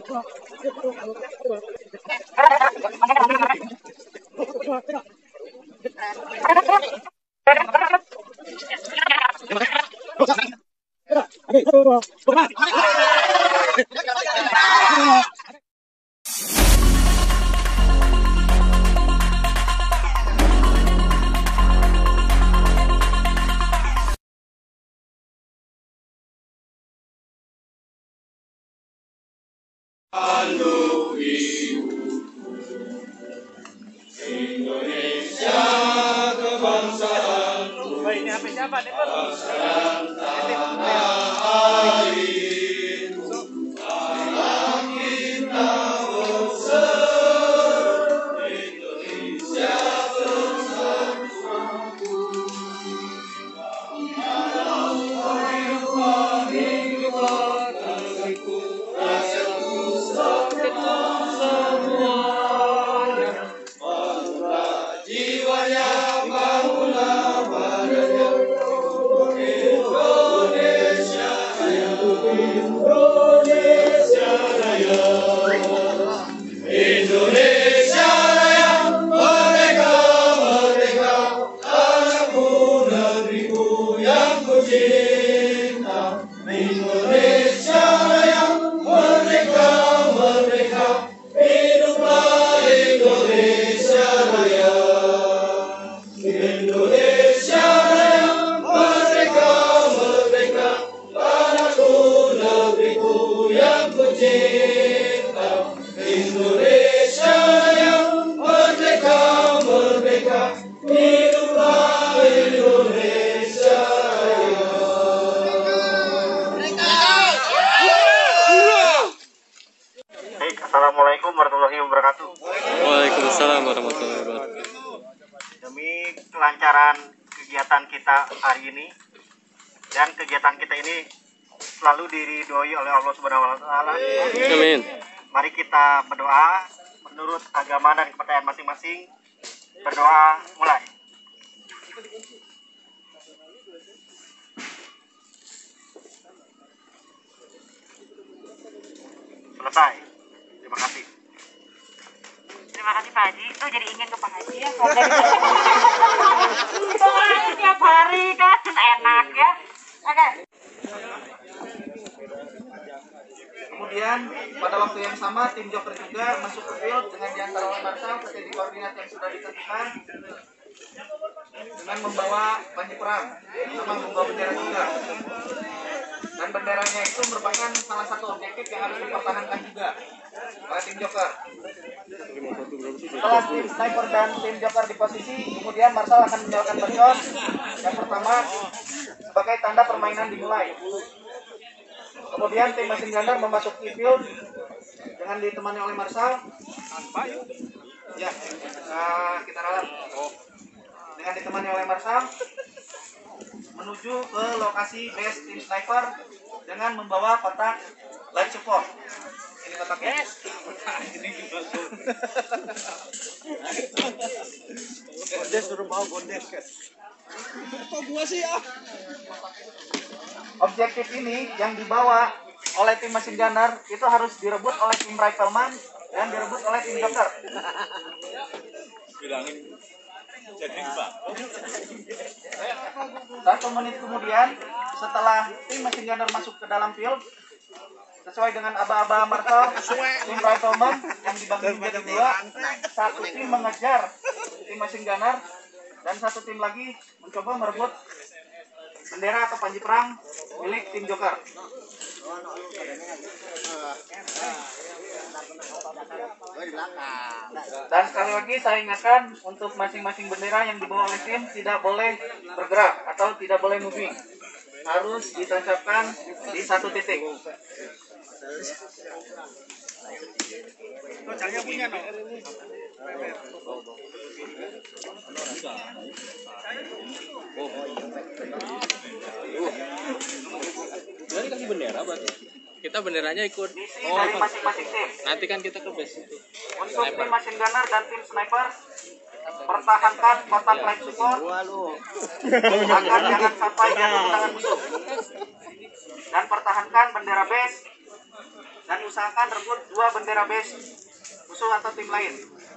Indonesia kebangsaan. Ini apa siapa nih, Pak? Indonesia Raya, merdeka, merdeka, tanahku, negeriku yang kucinta. Indonesia Raya, merdeka, merdeka, hiduplah Indonesia Raya. Indonesia Raya, merdeka, merdeka, tanahku, negeriku yang kucinta. Indonesia Raya, merdeka, merdeka, hiduplah Indonesia Raya. Baik, assalamualaikum warahmatullahi wabarakatuh. Waalaikumsalam warahmatullahi wabarakatuh. Demi kelancaran kegiatan kita hari ini dan kegiatan kita ini selalu diridhoi oleh Allah Subhanahu wa taala. Amin. Mari kita berdoa menurut agama dan kepercayaan masing-masing. Berdoa mulai. Selesai. Terima kasih. Terima kasih Pak Haji. Tuh jadi ingin ke Pak Haji ya. Soalnya tiap hari kan enak ya. Oke. Kemudian pada waktu yang sama tim joker juga masuk ke field dengan diantar oleh Marshal sesuai koordinat yang sudah ditentukan dengan membawa panji perang sama membawa bendera juga. Dan benderanya itu merupakan salah satu objektif yang harus dipertahankan juga oleh tim joker. Setelah tim sniper dan tim joker di posisi, kemudian Marshal akan menyalakan mercon yang pertama sebagai tanda permainan dimulai. Kemudian tim machine gunner memasuki field dengan ditemani oleh Marshal. Ya, kita ralat. Dengan ditemani oleh Marshal menuju ke lokasi base tim sniper dengan membawa kotak light support. Ini kotaknya. Ini juga. Bondes suruh bawa bondes kan. Kok gua sih ya? Objektif ini yang dibawa oleh tim machine gunner itu harus direbut oleh tim rifleman dan direbut oleh tim joker. Bilangin jadi Pak. 1 menit kemudian setelah tim machine gunner masuk ke dalam field sesuai dengan aba-aba Marshal, tim rifleman yang dibagi menjadi 2, satu tim mengejar tim machine gunner dan satu tim lagi mencoba merebut bendera atau panji perang milik tim joker. Dan sekali lagi saya ingatkan untuk masing-masing bendera yang dibawa oleh tim tidak boleh bergerak atau tidak boleh moving. Harus ditancapkan di satu titik. Punya no. Jadi kasih bendera berarti. Kita benderanya ikut. Dari masing-masing tim. Nanti kan kita ke base itu. Untuk tim machine gunner dan tim sniper pertahankan kotak light support agar jangan sampai jatuh ke tangan musuh. Dan pertahankan bendera base dan usahakan rebut 2 bendera base musuh atau tim lain.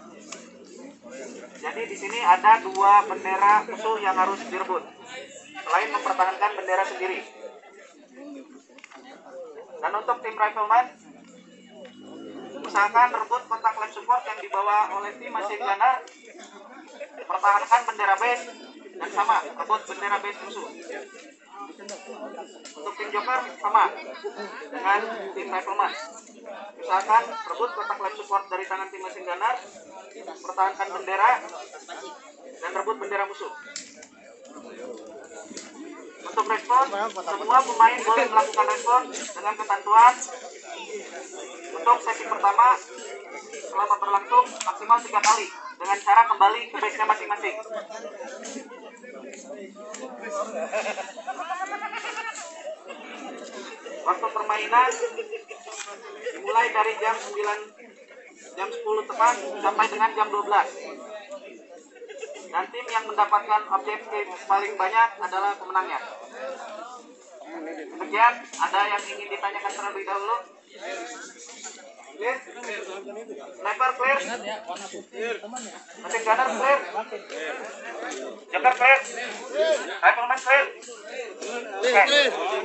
Jadi di sini ada 2 bendera musuh yang harus direbut, selain mempertahankan bendera sendiri. Dan untuk tim rifleman, usahakan rebut kotak life support yang dibawa oleh tim machine gunner, pertahankan bendera base, dan sama, rebut bendera base musuh. Untuk tim joker sama dengan tim rifleman, usahakan rebut kotak life support dari tangan tim machine gunner, pertahankan bendera, dan rebut bendera musuh. Untuk respon, semua pemain boleh melakukan respon dengan ketentuan. Untuk sesi pertama selama berlangsung maksimal 3 kali dengan cara kembali ke base-nya masing-masing. Waktu permainan dimulai dari jam 10 tepat sampai dengan jam 12. Dan tim yang mendapatkan objektif paling banyak adalah pemenangnya. Demikian, ada yang ingin ditanyakan terlebih dahulu? Clear? Sniper clear? Machine gunner clear? Joker clear? Rifleman clear? Oke.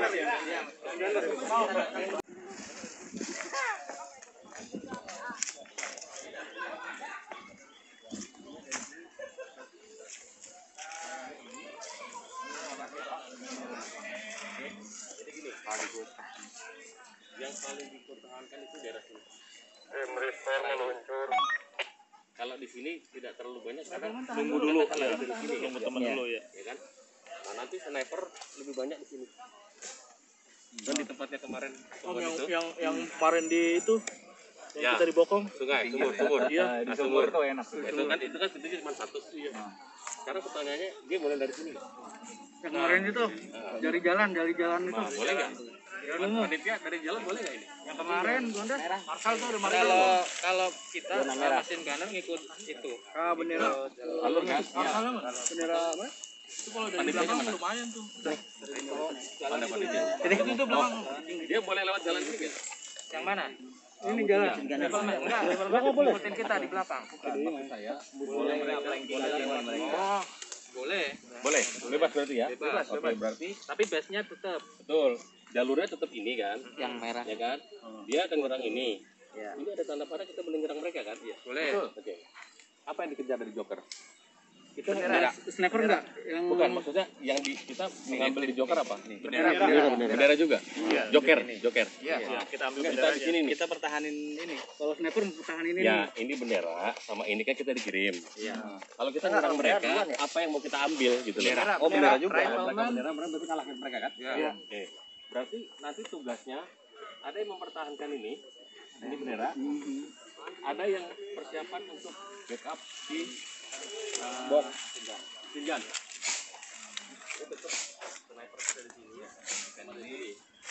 Yang paling dipertahankan itu daerah sini. Merespon meluncur. Kalau di sini tidak terlalu banyak karena Nunggu dulu, dari sini nunggu teman dulu ya. ya kan. Nah, nanti sniper lebih banyak di sini. Dan di tempatnya kemarin yang kemarin di itu yang Ya. kita dibokong. sungai, sumur. Iya, Nah, sumur itu enak. Itu kan pintunya cuma 1. Iya. Sekarang pertanyaannya dia mulai dari sini. Yang kemarin itu dari jalan itu. Nah, boleh nggak? Panitia dari jalan boleh nggak ini? Yang kemarin Gondes Marsal tuh ada Kalau kita mesin gunner ngikut itu. bendera Alur kan? bendera apa? Itu kalau dari Panitianya belakang mana? lumayan tuh. Ada panitia. Jadi itu belakang. Dia boleh lewat jalan ini nggak? Yang mana? Ini jalan. Levelman enggak, levelman ngikutin kita di belakang. Oh, boleh. Boleh, bebas berarti ya? Bebas. Oke, berarti Tapi base-nya tetap betul. Jalurnya tetap ini kan? yang merah. Ya kan? Dia akan nyerang ini. Ini ada tanda panah kita boleh nyerang mereka kan? Iya. Boleh. Oke. Apa yang dikejar dari Joker? Kita sniper enggak? Yang Bukan, maksudnya yang kita mengambil di Joker apa? Bendera juga? Joker. Iya. Kita ambil Kita di sini nih. Kita pertahanin ini. kalau sniper mempertahankan ini Ya, ini bendera sama ini kan kita dikirim. Kalau kita nyerang mereka, apa yang mau kita ambil gitu loh. Oh, bendera juga. Bendera berarti kalahkan mereka kan? Iya. Oke. Berarti nanti tugasnya ada yang mempertahankan ini bendera. Ada yang persiapan untuk backup di box Sinjan. Itu tetap sniper dari sini ya. Kan ini.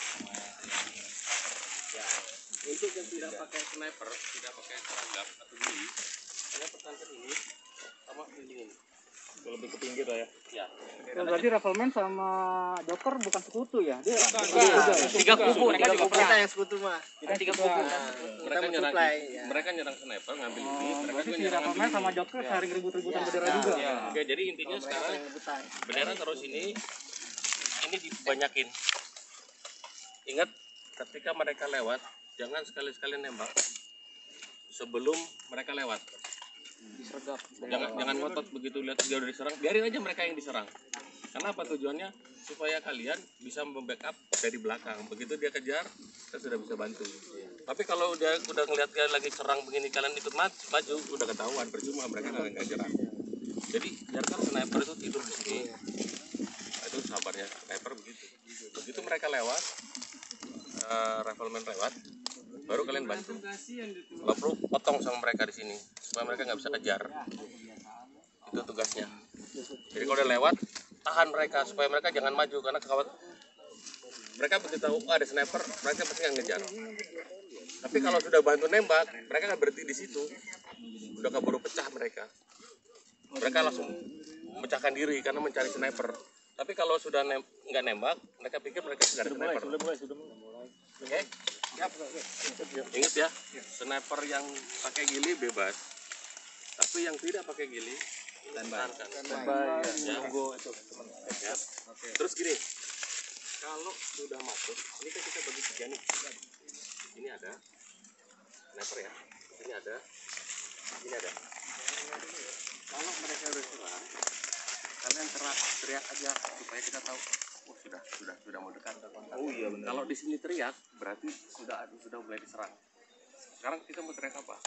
Ya, untuk yang tidak pakai sniper, tidak pakai seragam atau gini, kalian pertahankan ini sama melindungi ini. Lebih ke pinggir lah ya. Ya. berarti rifleman sama joker bukan sekutu ya? Dia Tiga kubu, mereka juga pernah. yang sekutu mah. Kita tiga kubu. Mereka nyerang, mereka nyerang sniper, ngambil ini, mereka Berarti juga si nyerang rifleman ngambil sama ini. joker saling rebut-rebutan bendera juga. Oke, jadi intinya sekarang bendera taruh sini, ini dibanyakin. Ingat, ketika mereka lewat, jangan sekali-sekali nembak sebelum mereka lewat. Jangan ngotot begitu lihat dia udah diserang, biarin aja mereka yang diserang. Karena apa tujuannya? Supaya kalian bisa membackup dari belakang. Begitu dia kejar, kita sudah bisa bantu. Tapi kalau udah ngeliat dia lagi serang begini, kalian ikut maju, udah ketahuan, percuma mereka nggak nyerang. Jadi biarkan sniper itu tidur di sini. Nah, itu sabarnya sniper begitu. Begitu mereka lewat, rifleman lewat, baru kalian bantu. Kalau perlu potong sama mereka di sini supaya mereka nggak bisa kejar. Itu tugasnya. Jadi kalau udah lewat, tahan mereka supaya mereka jangan maju karena kawat mereka begitu tahu ada sniper, mereka pasti akan ngejar. Tapi kalau sudah bantu nembak, mereka akan berhenti di situ. Udah keburu pecah mereka. Mereka langsung memecahkan diri karena mencari sniper. Tapi kalau sudah nggak nembak, mereka pikir mereka sudah ada sniper. Oke? Ingat ya, sniper yang pakai gili bebas, tapi yang tidak pakai gili tahankan. Ya. Ya. Terus gini, kalau sudah masuk, ini kan kita bagi tiga nih. Ini ada sniper ya, ini ada, ini ada. Kalau mereka udah serang, kalian teriak aja supaya kita tahu. Oh sudah mau dekat. Oh iya benar. Kalau di sini teriak, berarti sudah mulai diserang. Sekarang kita mau teriak apa?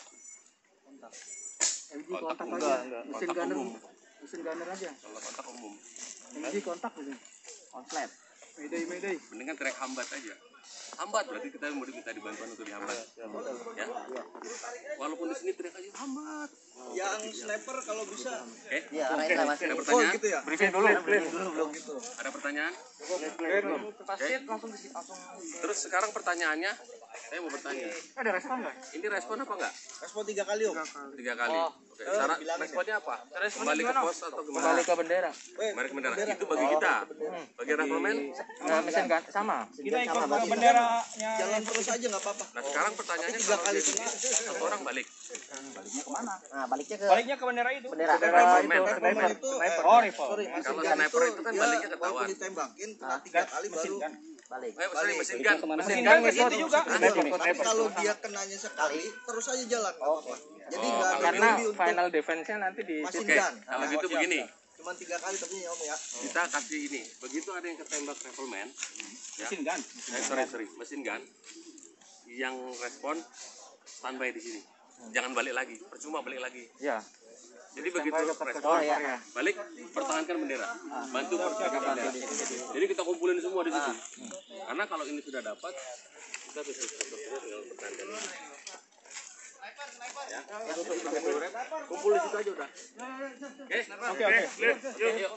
MG kontak aja. Mesin Kontak gunner. umum. Mesin gunner aja. Kalau kontak umum, MG kontak gitu. Konslet. Mayday. mendingan teriak hambat aja. Hambat berarti kita mau diminta dibantuan untuk dihambat. Ya. Walaupun di sini teriak aja hambat. Yang sniper kalau bisa. Oke. Iya, arahin lah Mas. Ada pertanyaan? gitu ya. Briefing dulu belum gitu. Ada pertanyaan? Pasti langsung langsung. Terus sekarang pertanyaannya, saya mau bertanya. Ada respon enggak? Ini respon apa enggak? Respon 3 kali Om. 3 kali. Oke. Cara responnya apa? Kembali ke pos atau gimana? Kembali ke bendera. Kembali ke bendera. Itu bagi kita. Bagi rifleman. Nah, mesin gun sama. Kita ikut ke benderanya. Jalan terus aja nggak apa-apa. Nah sekarang pertanyaannya Tapi 3 kalau kali jadi kena. satu orang balik. Nah, baliknya ke Baliknya ke bendera itu. bendera. Rifleman. Rifleman itu Oh, rifle. sorry, mesin Kalau gun sniper itu kan baliknya ketahuan. walaupun ditembakin kena 3 kali baru. Balik. Sorry, mesin gun. Mesin gun itu juga. Tapi kalau dia kenanya sekali terus aja jalan nggak apa-apa. Jadi nggak ada Karena lebih untuk final defense-nya nanti di mesin Oke, gun. kalau gitu begini. Cuman 3 kali tapi ya Om ya. Kita kasih ini. Begitu ada yang ketembak rifleman, ya. Mesin gun. Sorry, mesin gun. Yang respon standby di sini. Jangan balik lagi, percuma balik lagi. ya. Jadi begitu respon, balik, pertahankan bendera, bantu pertahankan bendera. Jadi kita kumpulin semua di situ. Karena kalau ini sudah dapat, kita bisa tinggal pertahankan. Ya, kumpul di situ aja udah. Oke. Yuk.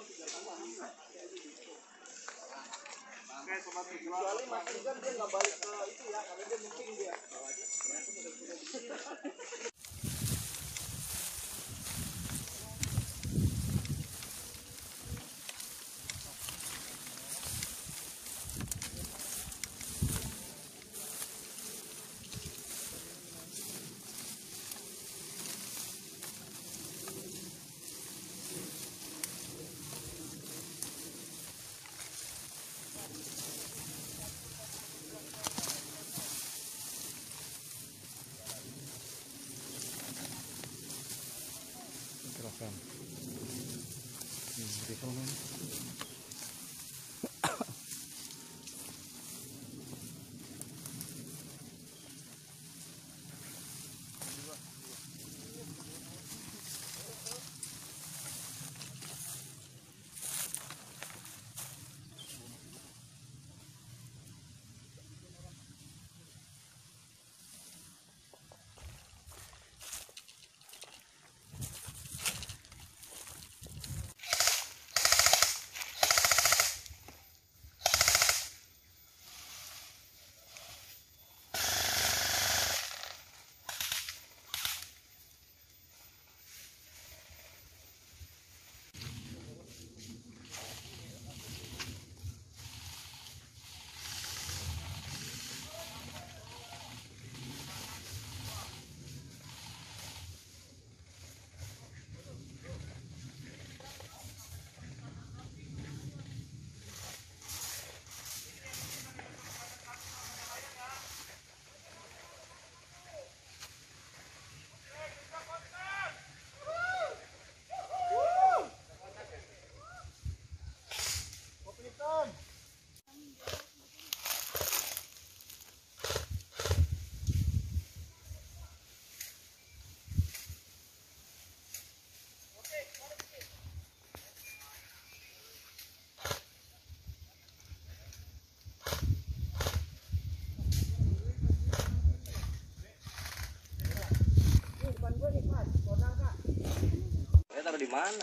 Taruh di mana?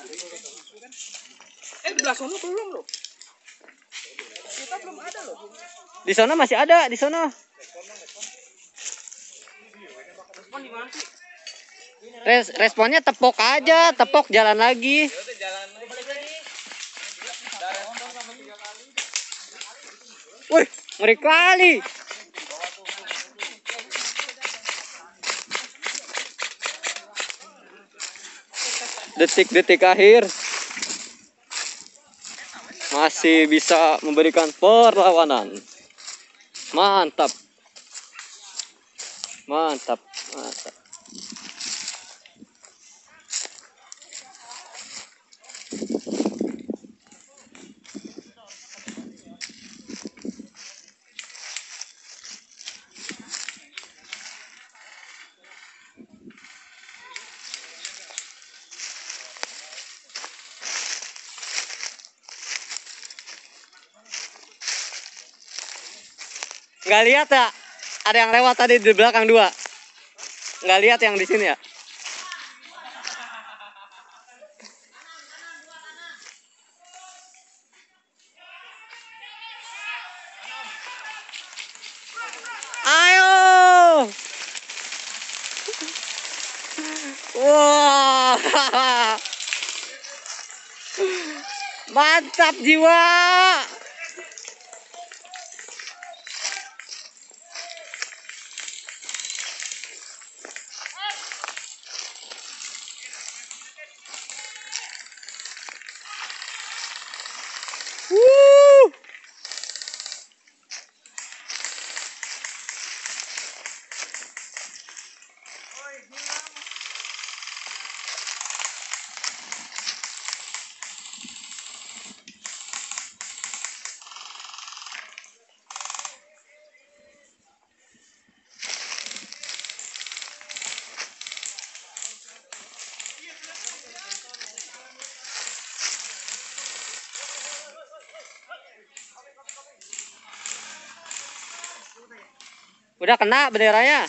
Di belah sono belum loh. Kita belum ada loh. Di sana masih ada, di sana. Respon di mana sih? Responnya tepok aja, tepok jalan lagi. Jalan balik lagi. Wih, ngeri kali. detik-detik akhir masih bisa memberikan perlawanan. Mantap. Mantap, mantap. Nggak lihat ya? Ada yang lewat tadi di belakang 2. Nggak lihat yang di sini ya? Ayo! Wah! Mantap jiwa! Udah kena benderanya.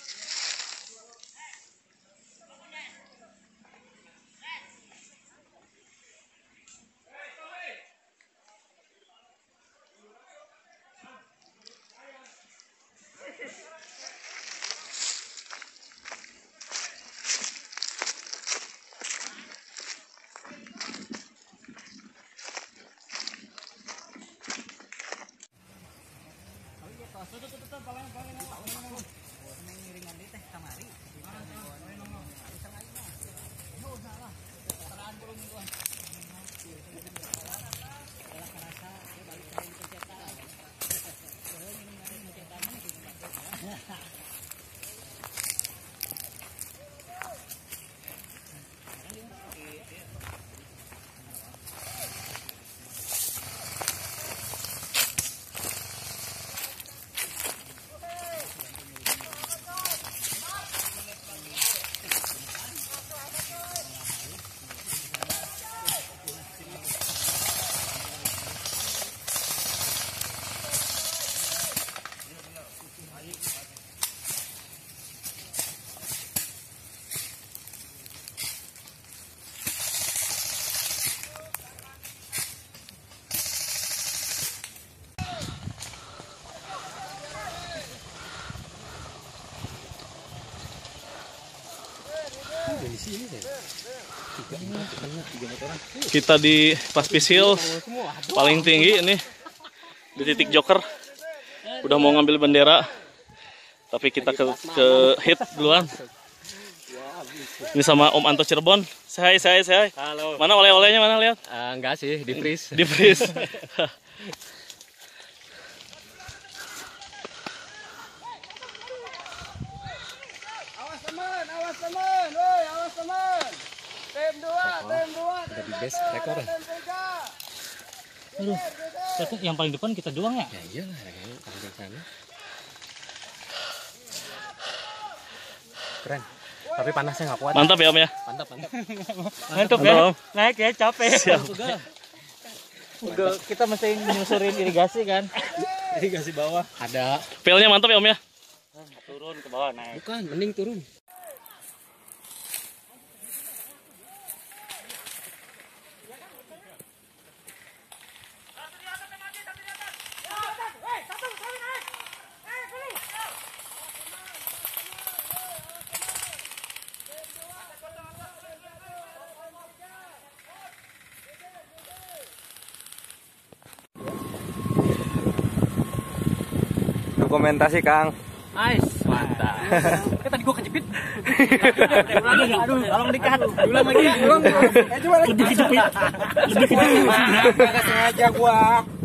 Kita di Paspis Hill paling tinggi ini di titik Joker. Udah mau ngambil bendera, tapi kita ke hit duluan. Ini sama Om Anto Cirebon. Say. Halo. Mana oleh-olehnya, mana lihat? Enggak sih, di freeze. Di freeze. Awas teman, woi, awas teman. Tim 2, tim 2. Udah di base rekor. Aduh, Yang paling depan kita doang ya? Ya iyalah, kalau di sana. Keren. Tapi panasnya nggak kuat. Mantap ya Om ya. Mantap. Mantap ya. Om. Naik ya, capek. Siap. Udah, kita mesti nyusurin irigasi kan? Irigasi bawah. Ada. Pelnya mantap ya Om ya. Turun ke bawah naik. Bukan, mending turun. Dokumentasi Kang. Nice, mantap. Tadi gua kejepit. Aduh, tolong dikat. Ulang lagi, ulang. Coba lagi. Lebih kejepit. Enggak sengaja gua.